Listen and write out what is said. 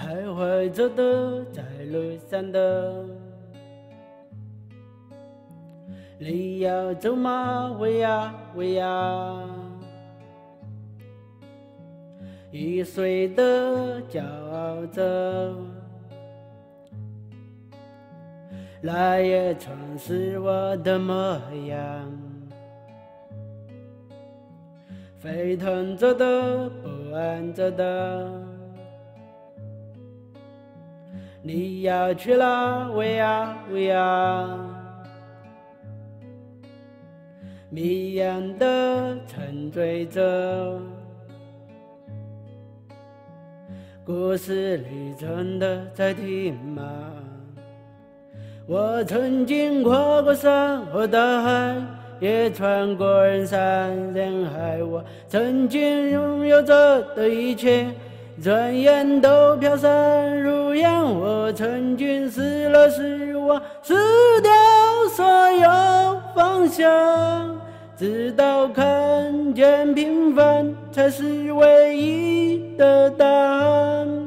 徘徊着的，在路上的。你要走吗？喂呀喂呀，一岁的骄傲着，那也曾是我的模样。沸腾着的，不安着的，你要去哪？喂呀喂呀，谜一样的沉醉着，故事里真的在听吗？我曾经跨过山和大海，也穿过人山人海，我曾经拥有着的一切，转眼都飘散如烟。我曾经失了失望，失掉所有方向，直到看见平凡才是唯一的答案。